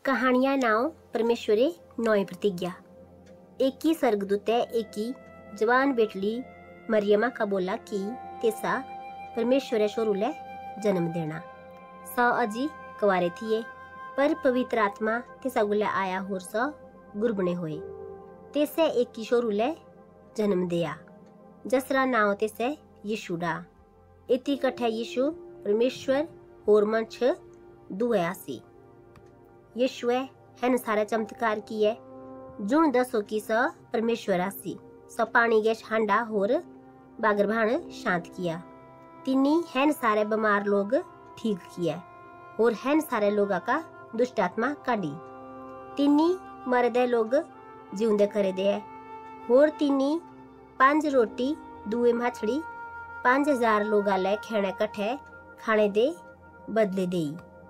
कहानियां नाव परमेश्वरे नौय प्रतिज्ञा। एक ही स्वर्गदूते एक ही जवान बेटली मरियमा का बोला कि तेसा परमेश्वरे शोरूले जन्म देना। स अजी कवारे थिए पर पवित्र आत्मा तेसा गुले आया होर स गुरबने होए। तेसे एक ही शोरूले जन्म दिया जसरा नाव तेसे यीशु डा। इति कठे यीशु परमेश्वर होर मंछ दुए आसी। यीशुए हैन सारे चमत्कार किए जुन दसो की स परमेश्वर आसी। स पानी गेश हांडा होर बागरभान शांत किया। तिनी हैन सारे बीमार लोग ठीक किए और हैन सारे लोगा का दुष्ट आत्मा काढ़ी। तिनी मरदे लोग जिंदे करे दे और तिनी 5 रोटी 2 मछली 5000 लोगा ले खेने कठे खाने दे बदले दे।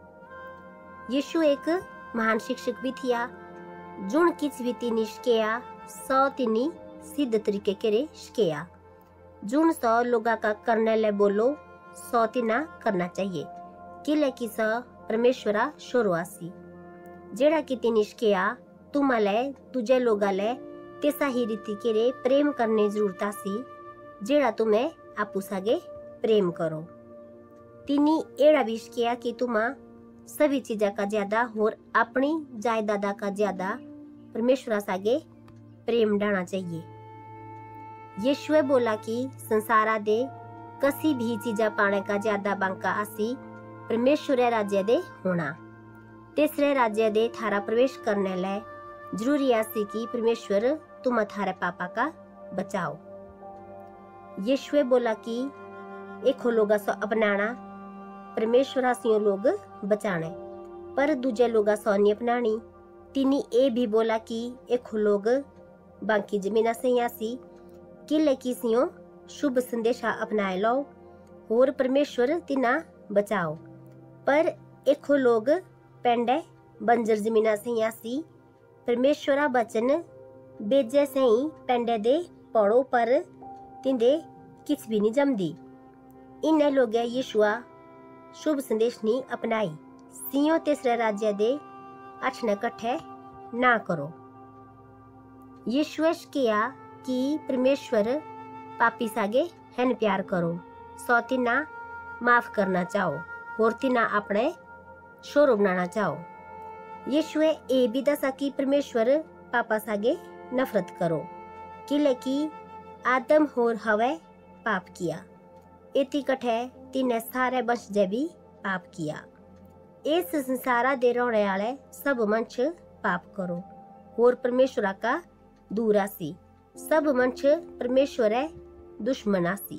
यीशु एक महान शिक्षक भी थिया जुन किच भी तिनी शिकेया सौ तिनी सिद्ध तरीके करे शिकेया। जुन सौ लोगा का करने ले बोलो सौ तिना करना चाहिए किले की स परमेश्वरा शोरवासी। जेड़ा की तिनी शिकेया तुम ले तुझे लोगा ले तेसा ही रीति केरे प्रेम करने जरूरता सी जेड़ा तुम्हें आपू सागे प्रेम करो। तिनी एड़ा भी शिकेया कि तुमा सभी चीजा का ज्यादा और अपनी जायदादा का ज्यादा परमेश्वर सागे प्रेम डाना चाहिए। यीशुए बोला कि संसारा दे कसी भी चीजा पाने का ज्यादा बांका आसी परमेश्वर राज्य दे होना। तीसरे राज्य दे थारा प्रवेश करने ले जरूरी आसी कि परमेश्वर तुम थारे पापा का बचाओ। यीशुए बोला कि एक लोगा सो अपनाना परमेश्वरासियों लोग बचाने पर दूजे लोगा सौ नहीं अपनानी। तिनी ए भी बोला कि एक लोग बाकी जमीना से आसी किले की सियों शुभ संदेशा अपनाए लो और परमेश्वर तिना बचाओ। पर एक लोग पेंडे बंजर जमीना से आसी परमेश्वरा बचन बेजे से ही पेंडे दे पड़ो पर तिंदे किच भी नहीं जमदी। इन लोग यीशुआ शुभ संदेश नहीं अपनाई। सियों तीसरे राज्य दे अचने कट्ठे ना करो। यीशुए किया कि परमेश्वर पापी सागे हैन प्यार करो सौ तिना माफ करना चाहो और तिना अपने शोर बनाना चाहो। यीशुए ए भी दसा कि परमेश्वर पापा सागे नफरत करो किले की आदम होर हवे पाप किया। इति कठे तिने सारे वंशज भी पाप किया। इस संसारा दे रोने वाले सब मंछ पाप करो और परमेश्वरा का दूर आसी। सब मंछ परमेश्वर दुश्मन आसी।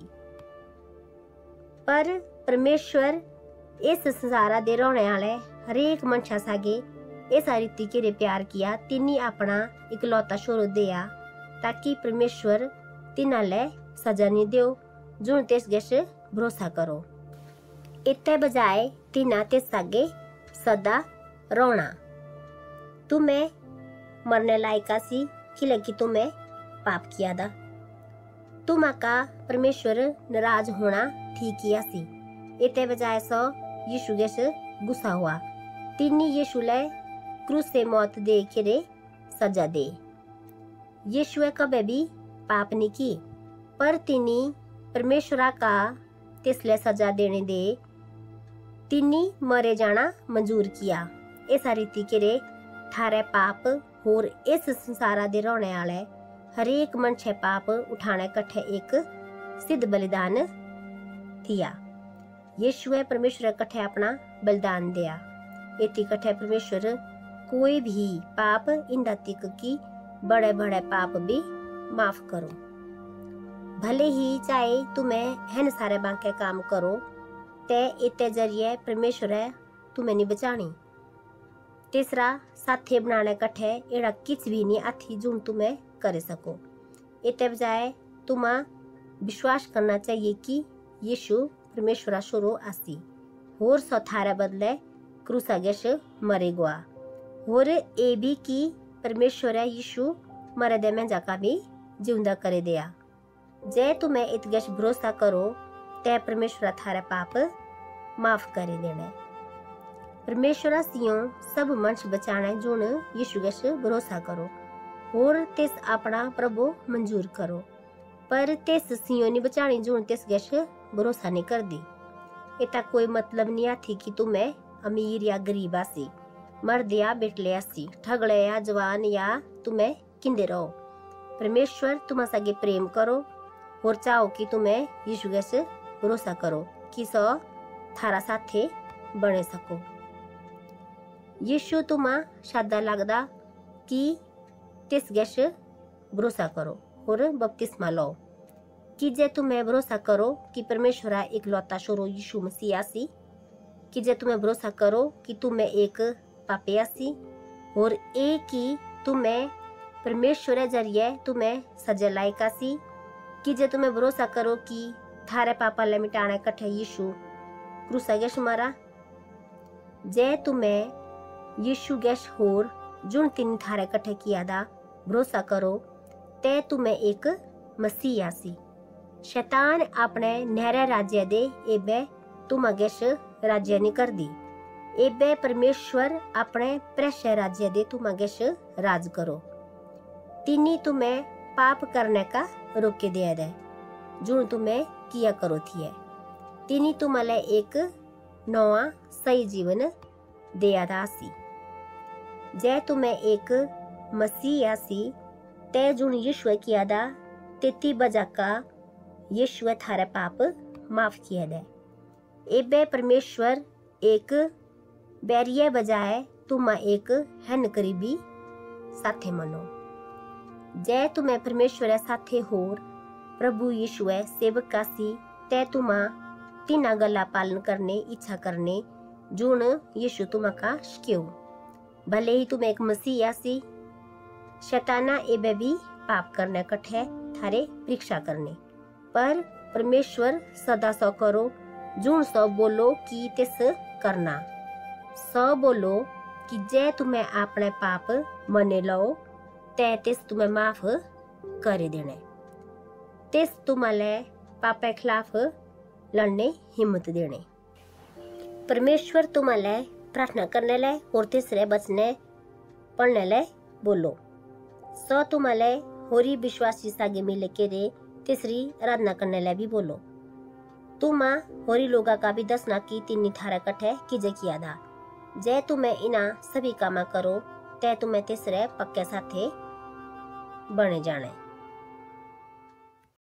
पर परमेश्वर इस संसारा दे रोने वाले हरेक मंछा सागे ऐसा रीति के प्यार किया तिनी अपना इकलौता शोर दिया ताकि परमेश्वर तिना ले सजा नहीं दो जुन तेस गेश भरोसा करो। इतने बजाय तिना तेस सागे सदा रोना। तुम्हें मरने लायका सी खिले की तुम्हें पाप किया दा। तुम का परमेश्वर नाराज होना ठीक किया सी। इतने बजाय सो यीशु गेश गुस्सा हुआ। तिनी यीशु ले क्रूस से मौत दे के सजा दे। यीशुए कभी भी पाप नहीं की पर तिनी परमेश्वरा का तिसले सजा देने दे तिनी मरे जाना मंजूर किया। ऐसा रीति के थारे पाप और इस संसारा दे रोने वाले हरेक मनछे पाप उठाने कट्ठे एक सिद्ध बलिदान थिया। यीशुए परमेश्वर कट्ठे अपना बलिदान दिया। इति कट्ठे परमेश्वर कोई भी पाप इंदा तिक की बड़े बड़े पाप भी माफ करो। भले ही चाहे तुम्हें हैन सारे बांके काम करो ते इते जरिए परमेश्वर तुम्हें नहीं बचानी। तीसरा साथे बनाने कट्ठे एड़ा किच भी नहीं आथी जुन तुम्हें करे सको। इते बजाय तुम विश्वास करना चाहिए कि यीशु परमेश्वरा शोरो आसी होर सौ थारे बदले क्रूसा गेश मरे गुआ होर ए भी की परमेश्वर यीशु मरे दे में जाका भी जिंदा करे दिया। जे तुम्हें इतगेश भरोसा करो ते परमेश्वर थारे पाप माफ करे देने। परमेश्वरा सियों सब मंश बचाने जुण यीशु गश भरोसा करो और तेस अपना प्रभु मंजूर करो। पर तेस सियों नहीं बचानी जुण तेस गश भरोसा नहीं कर दी। इता कोई मतलब नहीं आती कि तुम्हें अमीर या गरीब आसी, मर्द या बेटले आसी, ठगड़े या जवान या तुम्हें किंदे रहो। परमेश्वर तुम्हारे सागे प्रेम करो और चाहो कि तुम्हें यीशु गश भरोसा करो कि सो थारा साथे बने सको। यीशु तुम्हा शादा लगदा कि तिस गश भरोसा करो और बपतिस्मा लो कि जे तुम्हें भरोसा करो कि परमेश्वरा एक लौता छोरो यीशु मसीह आसी, कि जे तुम्हें भरोसा करो कि तुम्हें एक पापे आसी और एक ही तुम्हें परमेश्वर जरिए तुम्हें सजा लायक आसी, कि जे तुम्हें भरोसा करो कि थारे पापा ले मिटाने कठे यीशु क्रूसा गश मारा। जे तुम्हें यीशु गश होर जुन तीन थारे कठे किया दा भरोसा करो ते तुम्हें एक मसीह आसी। शैतान अपने नहरे राज्य दे एबे तुम गश राज्य नहीं कर दी। एबे परमेश्वर अपने प्रश्य राज्य दे तुम गश राज करो। तिनी तुम्हें पाप करने का रोके दिया दे जुन तुम्हें किया करो थी है। तिनी तुम्हारे एक नवा सही जीवन दिया दासी। जे तुम्हें एक मसीह आसी ते जुन यीशु किया दा तेती बजा का यीशु थारे पाप माफ किया दे। एबे परमेश्वर एक बैरिये बजाय तुम एक हन करीबी साथे मनो। जे तुम्हें परमेश्वर साथे होर प्रभु यीशु सेवक कासी ते तुमा तीना गला पालन करने इच्छा करने जुन यीशु तुमा का शिक्यो। भले ही तुम एक मसीह आसी, शैताना एबे भी पाप करने कठे थारे परीक्षा करने, पर परमेश्वर सदा सो करो जुन सो बोलो कि तिस करना। सो बोलो कि जे तुम्हें अपने पाप मने लो ते तिस तुम्हें माफ कर देने। तिस तुम्हारे पापे खिलाफ लड़ने हिम्मत देने। परमेश्वर तुम्हारे प्रार्थना करने ले और तीसरे बचने पढ़ने ले बोलो। सो तुम्हारे होरी विश्वासी सागे मिले के रे तीसरी आराधना करने ले भी बोलो। तुम होरी लोगा का भी दसना की तीन थारा कठे कीजे किया था। जे तुम्हें इना सभी कामा करो ते तुम्हें तीसरे पक्के साथे बने जाने।